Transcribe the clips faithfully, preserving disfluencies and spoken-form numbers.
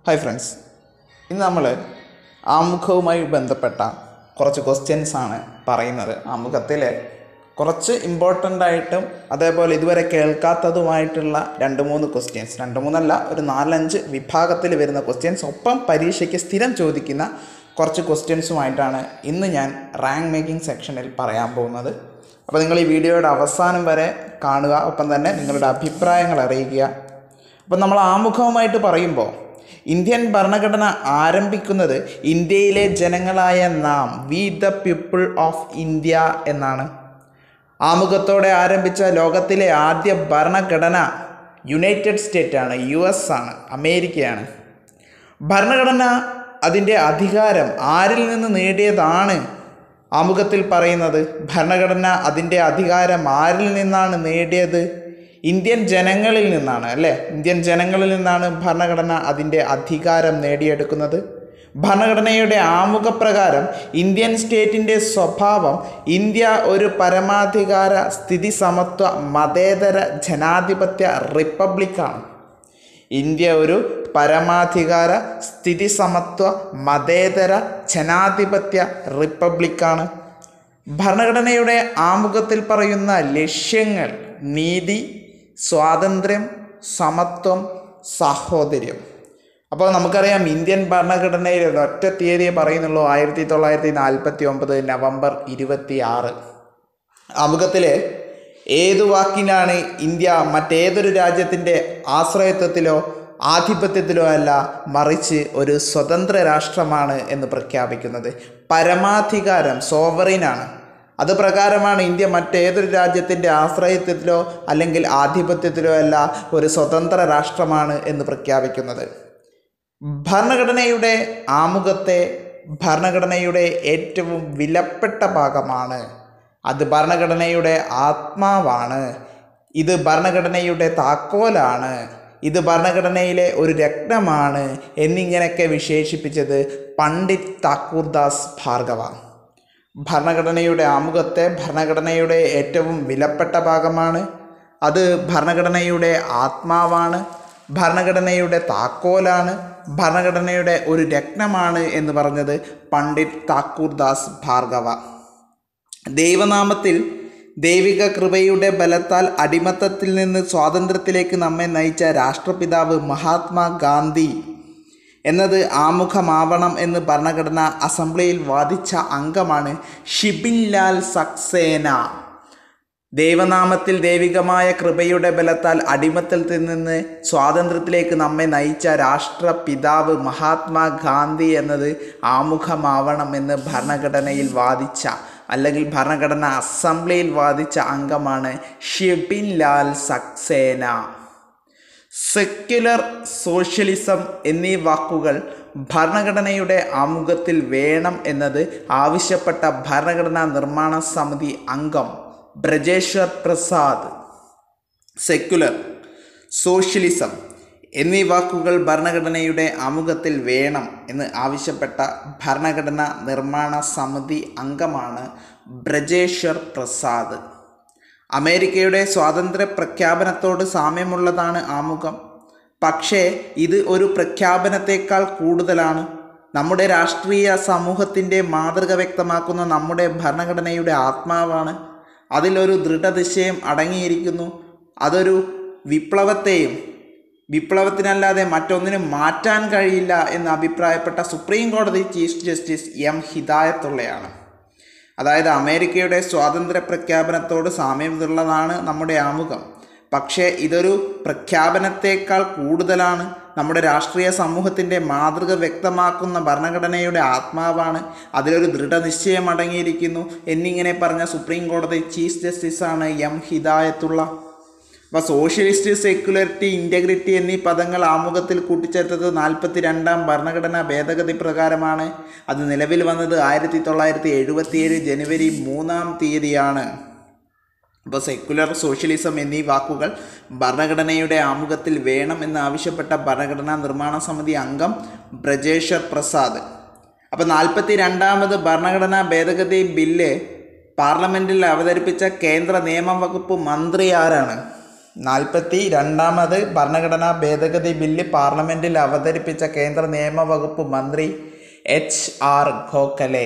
Hi friends, ഇന്ന് നമ്മൾ ആമുഖവുമായി ബന്ധപ്പെട്ട കുറച്ച് ക്വസ്റ്റ്യൻസ് ആണ് പറയുന്നത്. ആമുഖത്തിൽ കുറച്ച് ഇമ്പോർട്ടൻ്റ് ആയിട്ടും അതേപോലെ ഇതുവരെ കേൾക്കാത്തതുമായിട്ടുള്ള രണ്ട് മൂന്ന് ക്വസ്റ്റ്യൻസ്, രണ്ട് മൂന്നല്ല ഒരു നാലഞ്ച് വിഭാഗത്തിൽ വരുന്ന ക്വസ്റ്റ്യൻസ്, ഒപ്പം പരീക്ഷയ്ക്ക് സ്ഥിരം ചോദിക്കുന്ന കുറച്ച് ക്വസ്റ്റ്യൻസുമായിട്ടാണ് ഇന്ന് ഞാൻ റാങ്ക് മേക്കിംഗ് സെക്ഷനിൽ പറയാൻ പോകുന്നത്. അപ്പോൾ നിങ്ങൾ ഈ വീഡിയോയുടെ അവസാനം വരെ കാണുക, ഒപ്പം തന്നെ നിങ്ങളുടെ അഭിപ്രായങ്ങൾ അറിയിക്കുക. അപ്പോൾ നമ്മൾ ആമുഖവുമായിട്ട് പറയുമ്പോൾ ഇന്ത്യൻ ഭരണഘടന ആരംഭിക്കുന്നത് ഇന്ത്യയിലെ ജനങ്ങളായ നാം, we the people of India എന്നാണ്. ആമുഖത്തോടെ ആരംഭിച്ച ലോകത്തിലെ ആദ്യ ഭരണഘടന യുണൈറ്റഡ് സ്റ്റേറ്റ് ആണ്, യു എസ് ആണ്, അമേരിക്കയാണ്. ഭരണഘടന അതിൻ്റെ അധികാരം ആരിൽ നിന്ന് നേടിയതാണ്? ആമുഖത്തിൽ പറയുന്നത് ഭരണഘടന അതിൻ്റെ അധികാരം ആരിൽ നിന്നാണ് നേടിയത്? ഇന്ത്യൻ ജനങ്ങളിൽ നിന്നാണ്, അല്ലേ? ഇന്ത്യൻ ജനങ്ങളിൽ നിന്നാണ് ഭരണഘടന അതിൻ്റെ അധികാരം നേടിയെടുക്കുന്നത്. ഭരണഘടനയുടെ ആമുഖപ്രകാരം ഇന്ത്യൻ സ്റ്റേറ്റിൻ്റെ സ്വഭാവം ഇന്ത്യ ഒരു പരമാധികാര സ്ഥിതി സമത്വ മതേതര ജനാധിപത്യ റിപ്പബ്ലിക്കാണ്. ഇന്ത്യ ഒരു പരമാധികാര സ്ഥിതി സമത്വ മതേതര ജനാധിപത്യ റിപ്പബ്ലിക്കാണ്. ഭരണഘടനയുടെ ആമുഖത്തിൽ പറയുന്ന ലക്ഷ്യങ്ങൾ നീതി, സ്വാതന്ത്ര്യം, സമത്വം, സാഹോദര്യം. അപ്പോൾ നമുക്കറിയാം ഇന്ത്യൻ ഭരണഘടനയിൽ ഒറ്റ തീയതിയെ പറയുന്നുള്ളൂ, ആയിരത്തി തൊള്ളായിരത്തി നാൽപ്പത്തി ഒമ്പത് നവംബർ ഇരുപത്തി ആറ്. ആമുഖത്തിൽ ഏതു വാക്കിനാണ് ഇന്ത്യ മറ്റേതൊരു രാജ്യത്തിൻ്റെ ആശ്രയത്വത്തിലോ ആധിപത്യത്തിലോ അല്ല, മറിച്ച് ഒരു സ്വതന്ത്ര രാഷ്ട്രമാണ് എന്ന് പ്രഖ്യാപിക്കുന്നത്. പരമാധികാരം, സോവറിനാണ്. അത് പ്രകാരമാണ് ഇന്ത്യ മറ്റേതൊരു രാജ്യത്തിൻ്റെ ആശ്രയത്വത്തിലോ അല്ലെങ്കിൽ ആധിപത്യത്തിലോ അല്ല, ഒരു സ്വതന്ത്ര രാഷ്ട്രമാണ് എന്ന് പ്രഖ്യാപിക്കുന്നത്. ഭരണഘടനയുടെ ആമുഖത്തെ ഭരണഘടനയുടെ ഏറ്റവും വിലപ്പെട്ട ഭാഗമാണ്. അത് ഭരണഘടനയുടെ ആത്മാവാണ്. ഇത് ഭരണഘടനയുടെ താക്കോലാണ്. ഇത് ഭരണഘടനയിലെ ഒരു രത്നമാണ് എന്നിങ്ങനെയൊക്കെ വിശേഷിപ്പിച്ചത് പണ്ഡിറ്റ് താക്കൂർദാസ് ഭാർഗവ. ഭരണഘടനയുടെ ആമുഖത്തെ ഭരണഘടനയുടെ ഏറ്റവും വിലപ്പെട്ട ഭാഗമാണ്. അത് ഭരണഘടനയുടെ ആത്മാവാണ്, ഭരണഘടനയുടെ താക്കോലാണ്, ഭരണഘടനയുടെ ഒരു രത്നമാണ് എന്ന് പറഞ്ഞത് പണ്ഡിറ്റ് താക്കൂർദാസ് ഭാർഗവ. ദൈവനാമത്തിൽ ദൈവിക കൃപയുടെ ബലത്താൽ അടിമത്തത്തിൽ നിന്ന് സ്വാതന്ത്ര്യത്തിലേക്ക് നമ്മെ നയിച്ച രാഷ്ട്രപിതാവ് മഹാത്മാഗാന്ധി എന്നത് ആമുഖമാവണം എന്ന് ഭരണഘടന അസംബ്ലിയിൽ വാദിച്ച അംഗമാണ് ഷിബിൻ ലാൽ സക്സേന. ദൈവനാമത്തിൽ ദൈവികമായ കൃപയുടെ ബലത്താൽ അടിമത്തത്തിൽ നിന്ന് സ്വാതന്ത്ര്യത്തിലേക്ക് നമ്മെ നയിച്ച രാഷ്ട്രപിതാവ് മഹാത്മാഗാന്ധി എന്നത് ആമുഖമാവണമെന്ന് ഭരണഘടനയിൽ വാദിച്ച അല്ലെങ്കിൽ ഭരണഘടന അസംബ്ലിയിൽ വാദിച്ച അംഗമാണ് ഷിബിൻ ലാൽ സക്സേന. സെക്യുലർ, സോഷ്യലിസം എന്നീ വാക്കുകൾ ഭരണഘടനയുടെ ആമുഖത്തിൽ വേണം എന്നത് ആവശ്യപ്പെട്ട ഭരണഘടനാ നിർമ്മാണ സമിതി അംഗം ബ്രജേശ്വർ പ്രസാദ്. സെക്യുലർ, സോഷ്യലിസം എന്നീ വാക്കുകൾ ഭരണഘടനയുടെ ആമുഖത്തിൽ വേണം എന്ന് ആവശ്യപ്പെട്ട ഭരണഘടനാ നിർമ്മാണ സമിതി അംഗമാണ് ബ്രജേശ്വർ പ്രസാദ്. അമേരിക്കയുടെ സ്വാതന്ത്ര്യ പ്രഖ്യാപനത്തോട് സാമ്യമുള്ളതാണ് ആമുഖം. പക്ഷേ ഇത് ഒരു പ്രഖ്യാപനത്തേക്കാൾ കൂടുതലാണ്. നമ്മുടെ രാഷ്ട്രീയ സമൂഹത്തിൻ്റെ മാതൃക വ്യക്തമാക്കുന്ന നമ്മുടെ ഭരണഘടനയുടെ ആത്മാവാണ്. അതിലൊരു ദൃഢനിശ്ചയം അടങ്ങിയിരിക്കുന്നു. അതൊരു വിപ്ലവത്തെയും വിപ്ലവത്തിനല്ലാതെ മറ്റൊന്നിനും മാറ്റാൻ കഴിയില്ല എന്ന് അഭിപ്രായപ്പെട്ട സുപ്രീം കോടതി ചീഫ് ജസ്റ്റിസ് എം ഹിദായത്തുള്ളയാണ്. അതായത് അമേരിക്കയുടെ സ്വാതന്ത്ര്യ പ്രഖ്യാപനത്തോട് സാമ്യമുള്ളതാണ് നമ്മുടെ ആമുഖം. പക്ഷേ ഇതൊരു പ്രഖ്യാപനത്തേക്കാൾ കൂടുതലാണ്. നമ്മുടെ രാഷ്ട്രീയ സമൂഹത്തിൻ്റെ മാതൃക വ്യക്തമാക്കുന്ന ഭരണഘടനയുടെ ആത്മാവാണ്. അതിലൊരു ദൃഢനിശ്ചയം അടങ്ങിയിരിക്കുന്നു എന്നിങ്ങനെ പറഞ്ഞ സുപ്രീം കോടതി ചീഫ് ജസ്റ്റിസാണ് എം ഹിദായത്തുള്ള. അപ്പോൾ സോഷ്യലിസ്റ്റ്, സെക്യുലറിറ്റി, ഇൻറ്റഗ്രിറ്റി എന്നീ പദങ്ങൾ ആമുഖത്തിൽ കൂട്ടിച്ചേർത്തത് നാൽപ്പത്തി രണ്ടാം ഭരണഘടനാ ഭേദഗതി പ്രകാരമാണ്. അത് നിലവിൽ വന്നത് ആയിരത്തി തൊള്ളായിരത്തി എഴുപത്തി ഏഴ് ജനുവരി മൂന്നാം തീയതിയാണ്. അപ്പോൾ സെക്യുലർ, സോഷ്യലിസം എന്നീ വാക്കുകൾ ഭരണഘടനയുടെ ആമുഖത്തിൽ വേണം എന്ന് ആവശ്യപ്പെട്ട ഭരണഘടനാ നിർമ്മാണ സമിതി അംഗം ബ്രജേശ്വർ പ്രസാദ്. അപ്പോൾ നാൽപ്പത്തി രണ്ടാമത് ഭരണഘടനാ ഭേദഗതി ബില്ല് പാർലമെൻറ്റിൽ അവതരിപ്പിച്ച കേന്ദ്ര നിയമവകുപ്പ് മന്ത്രി ആരാണ്? നാൽപ്പത്തി രണ്ടാമത് ഭരണഘടനാ ഭേദഗതി ബില്ല് പാർലമെൻറ്റിൽ അവതരിപ്പിച്ച കേന്ദ്ര നിയമവകുപ്പ് മന്ത്രി H R Gokhale.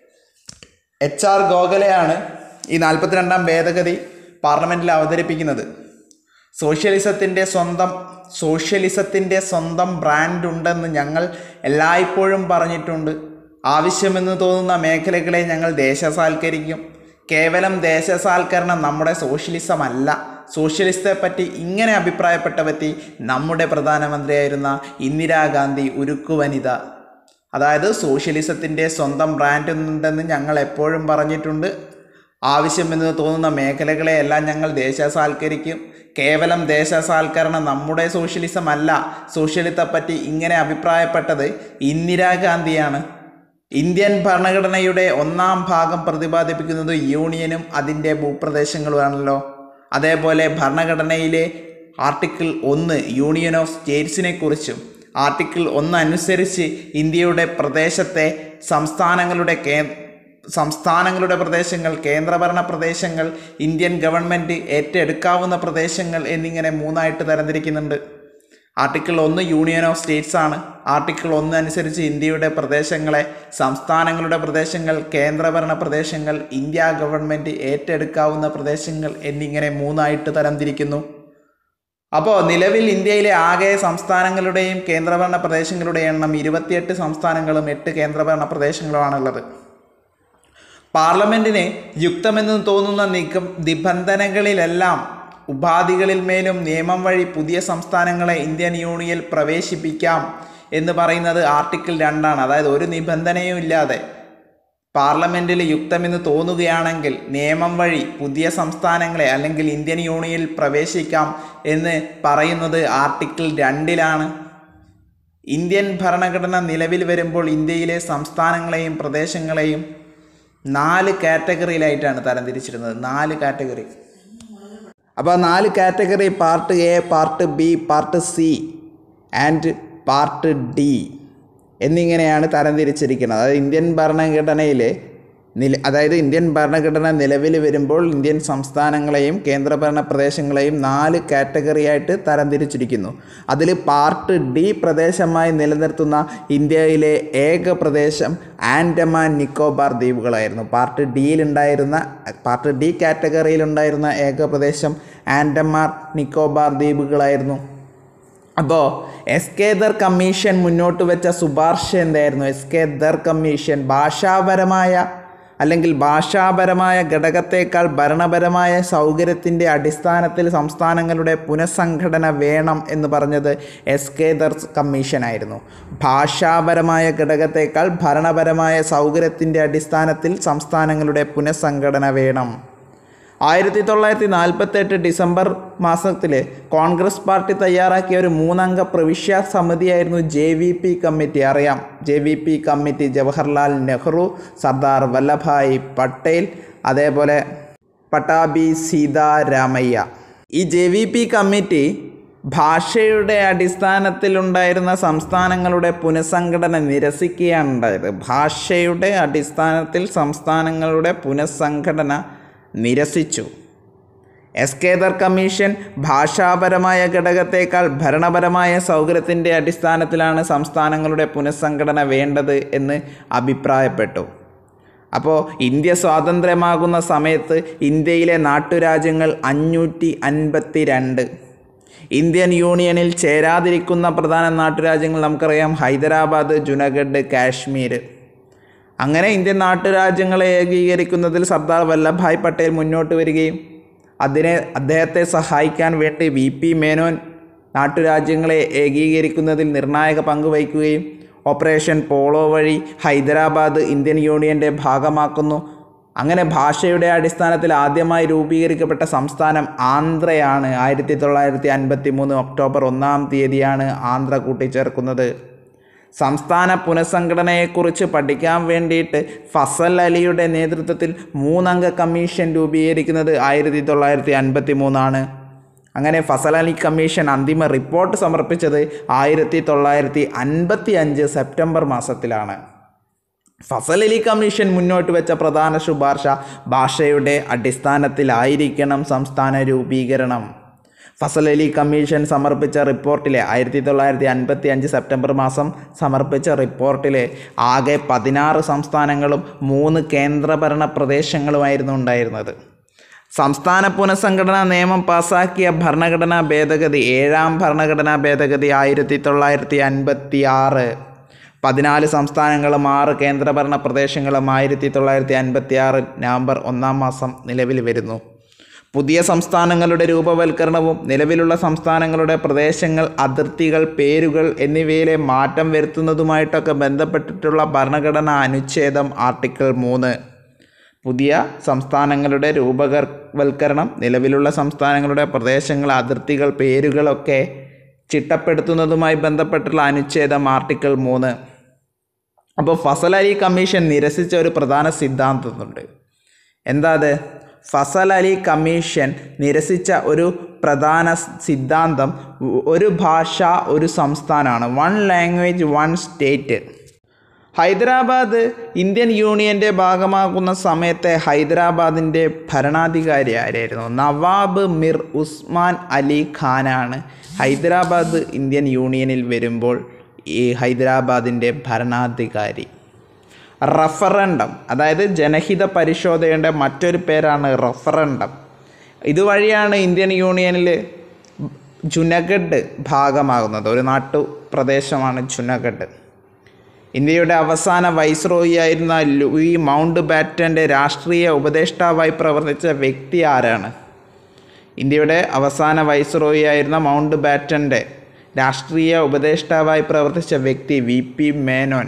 H R ഗോഖലെയാണ് ഈ നാൽപ്പത്തിരണ്ടാം ഭേദഗതി പാർലമെൻറ്റിൽ അവതരിപ്പിക്കുന്നത്. സോഷ്യലിസത്തിൻ്റെ സ്വന്തം സോഷ്യലിസത്തിൻ്റെ സ്വന്തം ബ്രാൻഡ് ഉണ്ടെന്ന് ഞങ്ങൾ എല്ലായ്പ്പോഴും പറഞ്ഞിട്ടുണ്ട്. ആവശ്യമെന്ന് തോന്നുന്ന മേഖലകളെ ഞങ്ങൾ ദേശസാൽക്കരിക്കും. കേവലം ദേശസാൽക്കരണം നമ്മുടെ സോഷ്യലിസം അല്ല. സോഷ്യലിസത്തെ പറ്റി ഇങ്ങനെ അഭിപ്രായപ്പെട്ട പറ്റി നമ്മുടെ പ്രധാനമന്ത്രിയായിരുന്ന ഇന്ദിരാഗാന്ധി ഉരുക്കു വനിത. അതായത് സോഷ്യലിസത്തിൻ്റെ സ്വന്തം ബ്രാൻഡ് ഉണ്ടെന്ന് ഞങ്ങൾ എപ്പോഴും പറഞ്ഞിട്ടുണ്ട്. ആവശ്യമെന്ന് തോന്നുന്ന മേഖലകളെയെല്ലാം ഞങ്ങൾ ദേശസാൽക്കരിക്കും. കേവലം ദേശസാൽക്കരണം നമ്മുടെ സോഷ്യലിസം അല്ല. സോഷ്യലിസത്തെ പറ്റി ഇങ്ങനെ അഭിപ്രായപ്പെട്ടത് ഇന്ദിരാഗാന്ധിയാണ്. ഇന്ത്യൻ ഭരണഘടനയുടെ ഒന്നാം ഭാഗം പ്രതിപാദിപ്പിക്കുന്നത് യൂണിയനും അതിൻ്റെ ഭൂപ്രദേശങ്ങളുമാണല്ലോ. അതേപോലെ ഭരണഘടനയിലെ ആർട്ടിക്കിൾ ഒന്ന് യൂണിയൻ ഓഫ് സ്റ്റേറ്റ്സിനെ കുറിച്ചും ആർട്ടിക്കിൾ ഒന്ന് അനുസരിച്ച് ഇന്ത്യയുടെ പ്രദേശത്തെ സംസ്ഥാനങ്ങളുടെ കേ സംസ്ഥാനങ്ങളുടെ പ്രദേശങ്ങൾ, കേന്ദ്രഭരണ പ്രദേശങ്ങൾ, ഇന്ത്യൻ ഗവൺമെൻറ് ഏറ്റെടുക്കാവുന്ന പ്രദേശങ്ങൾ എന്നിങ്ങനെ മൂന്നായിട്ട് തരംതിരിക്കുന്നുണ്ട്. ആർട്ടിക്കിൾ ഒന്ന് യൂണിയൻ ഓഫ് സ്റ്റേറ്റ്സ് ആണ്. ആർട്ടിക്കിൾ ഒന്ന് അനുസരിച്ച് ഇന്ത്യയുടെ പ്രദേശങ്ങളെ സംസ്ഥാനങ്ങളുടെ പ്രദേശങ്ങൾ, കേന്ദ്രഭരണ പ്രദേശങ്ങൾ, ഇന്ത്യ ഗവൺമെൻറ് ഏറ്റെടുക്കാവുന്ന പ്രദേശങ്ങൾ എന്നിങ്ങനെ മൂന്നായിട്ട് തരംതിരിക്കുന്നു. അപ്പോൾ നിലവിൽ ഇന്ത്യയിലെ ആകെ സംസ്ഥാനങ്ങളുടെയും കേന്ദ്രഭരണ പ്രദേശങ്ങളുടെയും എണ്ണം ഇരുപത്തിയെട്ട് സംസ്ഥാനങ്ങളും എട്ട് കേന്ദ്രഭരണ പ്രദേശങ്ങളുമാണുള്ളത്. പാർലമെൻറ്റിന് യുക്തമെന്ന് തോന്നുന്ന നിഗം നിബന്ധനകളിലെല്ലാം ഉപാധികളിൽ മേലും നിയമം വഴി പുതിയ സംസ്ഥാനങ്ങളെ ഇന്ത്യൻ യൂണിയനിൽ പ്രവേശിപ്പിക്കാം എന്ന് പറയുന്നത് ആർട്ടിക്കിൾ രണ്ടാണ്. അതായത് ഒരു നിബന്ധനയും ഇല്ലാതെ പാർലമെൻറ്റിൽ യുക്തമെന്ന് തോന്നുകയാണെങ്കിൽ നിയമം വഴി പുതിയ സംസ്ഥാനങ്ങളെ അല്ലെങ്കിൽ ഇന്ത്യൻ യൂണിയനിൽ പ്രവേശിക്കാം എന്ന് പറയുന്നത് ആർട്ടിക്കിൾ രണ്ടിലാണ്. ഇന്ത്യൻ ഭരണഘടന നിലവിൽ വരുമ്പോൾ ഇന്ത്യയിലെ സംസ്ഥാനങ്ങളെയും പ്രദേശങ്ങളെയും നാല് കാറ്റഗറിയിലായിട്ടാണ് തരംതിരിച്ചിരുന്നത്. നാല് കാറ്റഗറി. അപ്പോൾ നാല് category part A, part B, part C and part D എന്നിങ്ങനെയാണ് തരംതിരിച്ചിരിക്കുന്നത്. അതായത് ഇന്ത്യൻ ഭരണഘടനയിലെ നില അതായത് ഇന്ത്യൻ ഭരണഘടന നിലവിൽ വരുമ്പോൾ ഇന്ത്യൻ സംസ്ഥാനങ്ങളെയും കേന്ദ്രഭരണ പ്രദേശങ്ങളെയും നാല് കാറ്റഗറിയായിട്ട് തരംതിരിച്ചിരിക്കുന്നു. അതിൽ പാർട്ട് ഡി പ്രദേശമായി നിലനിർത്തുന്ന ഇന്ത്യയിലെ ഏക പ്രദേശം ആൻഡമാൻ നിക്കോബാർ ദ്വീപുകളായിരുന്നു. പാർട്ട് ഡിയിലുണ്ടായിരുന്ന പാർട്ട് ഡി കാറ്റഗറിയിലുണ്ടായിരുന്ന ഏക പ്രദേശം ആൻഡമാൻ നിക്കോബാർ ദ്വീപുകളായിരുന്നു. അപ്പോൾ എസ് കെ ദർ കമ്മീഷൻ മുന്നോട്ട് വെച്ച ശുപാർശ എന്തായിരുന്നു? എസ് കെ ദർ കമ്മീഷൻ ഭാഷാപരമായ അല്ലെങ്കിൽ ഭാഷാപരമായ ഘടകത്തേക്കാൾ ഭരണപരമായ സൗകര്യത്തിൻ്റെ അടിസ്ഥാനത്തിൽ സംസ്ഥാനങ്ങളുടെ പുനഃസംഘടന വേണം എന്ന് പറഞ്ഞത് എസ് കെ ദർ കമ്മീഷനായിരുന്നു. ഭാഷാപരമായ ഘടകത്തേക്കാൾ ഭരണപരമായ സൗകര്യത്തിൻ്റെ അടിസ്ഥാനത്തിൽ സംസ്ഥാനങ്ങളുടെ പുനഃസംഘടന വേണം. ആയിരത്തി തൊള്ളായിരത്തി നാൽപ്പത്തെട്ട് ഡിസംബർ മാസത്തിൽ കോൺഗ്രസ് പാർട്ടി തയ്യാറാക്കിയ ഒരു മൂന്നംഗ പ്രവിശ്യ സമിതിയായിരുന്നു ജെ വി പി കമ്മിറ്റി. അറിയാം, J V P committee Jawaharlal Nehru, Sardar Vallabhbhai Patel, അതേപോലെ പട്ടാഭി സീതാരാമയ്യ. ഈ ജെ വി പി കമ്മിറ്റി ഭാഷയുടെ അടിസ്ഥാനത്തിലുണ്ടായിരുന്ന സംസ്ഥാനങ്ങളുടെ പുനഃസംഘടന നിരസിക്കുകയാണ് ഉണ്ടായത്. ഭാഷയുടെ അടിസ്ഥാനത്തിൽ സംസ്ഥാനങ്ങളുടെ പുനഃസംഘടന നിരസിച്ചു. എസ് കെ ദർ കമ്മീഷൻ ഭാഷാപരമായ ഘടകത്തേക്കാൾ ഭരണപരമായ സൗകര്യത്തിൻ്റെ അടിസ്ഥാനത്തിലാണ് സംസ്ഥാനങ്ങളുടെ പുനഃസംഘടന വേണ്ടത് എന്ന് അഭിപ്രായപ്പെട്ടു. അപ്പോൾ ഇന്ത്യ സ്വാതന്ത്ര്യമാകുന്ന സമയത്ത് ഇന്ത്യയിലെ നാട്ടുരാജ്യങ്ങൾ അഞ്ഞൂറ്റി അൻപത്തി രണ്ട്. ഇന്ത്യൻ യൂണിയനിൽ ചേരാതിരിക്കുന്ന പ്രധാന നാട്ടുരാജ്യങ്ങൾ നമുക്കറിയാം, ഹൈദരാബാദ്, ജുനഗഡ്, കാശ്മീർ. അങ്ങനെ ഇന്ത്യൻ നാട്ടുരാജ്യങ്ങളെ ഏകീകരിക്കുന്നതിൽ സർദാർ വല്ലഭായ് പട്ടേൽ മുന്നോട്ട് വരികയും അതിനെ അദ്ദേഹത്തെ സഹായിക്കാൻ വേണ്ടി വി പി മേനോൻ നാട്ടുരാജ്യങ്ങളെ ഏകീകരിക്കുന്നതിൽ നിർണായക പങ്ക് വഹിക്കുകയും ഓപ്പറേഷൻ പോളോ വഴി ഹൈദരാബാദ് ഇന്ത്യൻ യൂണിയൻ്റെ ഭാഗമാക്കുന്നു. അങ്ങനെ ഭാഷയുടെ അടിസ്ഥാനത്തിൽ ആദ്യമായി രൂപീകരിക്കപ്പെട്ട സംസ്ഥാനം ആന്ധ്രയാണ്. ആയിരത്തി തൊള്ളായിരത്തി അൻപത്തി മൂന്ന് ഒക്ടോബർ ഒന്നാം തീയതിയാണ് ആന്ധ്ര കൂട്ടിച്ചേർക്കുന്നത്. സംസ്ഥാന പുനഃസംഘടനയെക്കുറിച്ച് പഠിക്കാൻ വേണ്ടിയിട്ട് ഫസൽ അലിയുടെ നേതൃത്വത്തിൽ മൂന്നംഗ കമ്മീഷൻ രൂപീകരിക്കുന്നത് ആയിരത്തി തൊള്ളായിരത്തി അൻപത്തി മൂന്നാണ്. അങ്ങനെ ഫസൽ അലി കമ്മീഷൻ അന്തിമ റിപ്പോർട്ട് സമർപ്പിച്ചത് ആയിരത്തി തൊള്ളായിരത്തി അൻപത്തി അഞ്ച് സെപ്റ്റംബർ മാസത്തിലാണ്. ഫസൽ അലി കമ്മീഷൻ മുന്നോട്ട് വെച്ച പ്രധാന ശുപാർശ ഭാഷയുടെ അടിസ്ഥാനത്തിലായിരിക്കണം സംസ്ഥാന രൂപീകരണം. ഫസൽ അലി കമ്മീഷൻ സമർപ്പിച്ച റിപ്പോർട്ടിലെ ആയിരത്തി തൊള്ളായിരത്തി അൻപത്തി അഞ്ച് സെപ്റ്റംബർ മാസം സമർപ്പിച്ച റിപ്പോർട്ടിലെ ആകെ പതിനാറ് സംസ്ഥാനങ്ങളും മൂന്ന് കേന്ദ്രഭരണ പ്രദേശങ്ങളുമായിരുന്നു ഉണ്ടായിരുന്നത്. സംസ്ഥാന പുനഃസംഘടനാ നിയമം പാസാക്കിയ ഭരണഘടനാ ഭേദഗതി ഏഴാം ഭരണഘടനാ ഭേദഗതി ആയിരത്തി തൊള്ളായിരത്തി അൻപത്തി ആറ്. പതിനാല് സംസ്ഥാനങ്ങളും ആറ് കേന്ദ്രഭരണ പ്രദേശങ്ങളും ആയിരത്തി തൊള്ളായിരത്തി അൻപത്തി ആറ് നവംബർ ഒന്നാം മാസം നിലവിൽ വരുന്നു. പുതിയ സംസ്ഥാനങ്ങളുടെ രൂപവൽക്കരണവും നിലവിലുള്ള സംസ്ഥാനങ്ങളുടെ പ്രദേശങ്ങൾ, അതിർത്തികൾ, പേരുകൾ എന്നിവയിലെ മാറ്റം വരുത്തുന്നതുമായിട്ടൊക്കെ ബന്ധപ്പെട്ടിട്ടുള്ള ഭരണഘടനാ അനുച്ഛേദം ആർട്ടിക്കിൾ മൂന്ന്. പുതിയ സംസ്ഥാനങ്ങളുടെ രൂപവൽക്കരണം, നിലവിലുള്ള സംസ്ഥാനങ്ങളുടെ പ്രദേശങ്ങൾ, അതിർത്തികൾ, പേരുകളൊക്കെ ചിട്ടപ്പെടുത്തുന്നതുമായി ബന്ധപ്പെട്ടുള്ള അനുച്ഛേദം ആർട്ടിക്കിൾ മൂന്ന്. അപ്പോൾ ഫസൽ അലി കമ്മീഷൻ നിരസിച്ച ഒരു പ്രധാന സിദ്ധാന്തമുണ്ട്. എന്താ അത്? ഫസൽ അലി കമ്മീഷൻ നിരസിച്ച ഒരു പ്രധാന സിദ്ധാന്തം ഒരു ഭാഷ ഒരു സംസ്ഥാനമാണ്. One language one state. Hyderabad Indian യൂണിയൻ്റെ ഭാഗമാകുന്ന സമയത്തെ ഹൈദരാബാദിൻ്റെ ഭരണാധികാരി ആരായിരുന്നു? നവാബ് മിർ ഉസ്മാൻ അലി ഖാനാണ് ഹൈദരാബാദ് ഇന്ത്യൻ യൂണിയനിൽ വരുമ്പോൾ ഈ ഹൈദരാബാദിൻ്റെ ഭരണാധികാരി. റഫറണ്ടം, അതായത് ജനഹിത പരിശോധനയുടെ മറ്റൊരു പേരാണ് റഫറണ്ടം. ഇതുവഴിയാണ് ഇന്ത്യൻ യൂണിയനിൽ ജുനഗഡ് ഭാഗമാകുന്നത്. ഒരു നാട്ടുപ്രദേശമാണ് ജുനഗഡ്. ഇന്ത്യയുടെ അവസാന വൈസ്രോയി ആയിരുന്ന ലൂയി മൗണ്ട് ബാറ്റൻ്റെ രാഷ്ട്രീയ ഉപദേഷ്ടാവായി പ്രവർത്തിച്ച വ്യക്തി ആരാണ്? ഇന്ത്യയുടെ അവസാന വൈസ്രോയി ആയിരുന്ന മൗണ്ട് ബാറ്റൻ്റെ രാഷ്ട്രീയ ഉപദേഷ്ടാവായി പ്രവർത്തിച്ച വ്യക്തി വി പി മേനോൻ.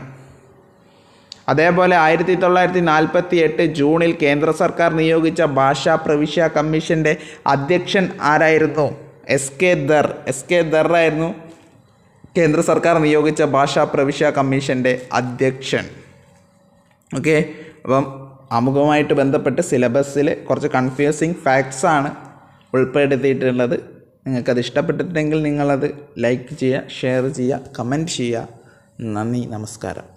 അതേപോലെ ആയിരത്തി തൊള്ളായിരത്തി നാൽപ്പത്തി എട്ട് ജൂണിൽ കേന്ദ്ര സർക്കാർ നിയോഗിച്ച ഭാഷാ പ്രവിശ്യ കമ്മീഷൻ്റെ അധ്യക്ഷൻ ആരായിരുന്നു? S K Dhar. S K Dhar ആയിരുന്നു കേന്ദ്ര സർക്കാർ നിയോഗിച്ച ഭാഷാ പ്രവിശ്യ കമ്മീഷൻ്റെ അധ്യക്ഷൻ. ഓക്കെ, അപ്പം ആമുഖവുമായിട്ട് ബന്ധപ്പെട്ട് സിലബസിൽ കുറച്ച് കൺഫ്യൂസിങ് ഫാക്ട്സാണ് ഉൾപ്പെടുത്തിയിട്ടുള്ളത്. നിങ്ങൾക്കത് ഇഷ്ടപ്പെട്ടിട്ടുണ്ടെങ്കിൽ നിങ്ങളത് ലൈക്ക് ചെയ്യുക, ഷെയർ ചെയ്യുക, കമൻറ്റ് ചെയ്യുക. നന്ദി, നമസ്കാരം.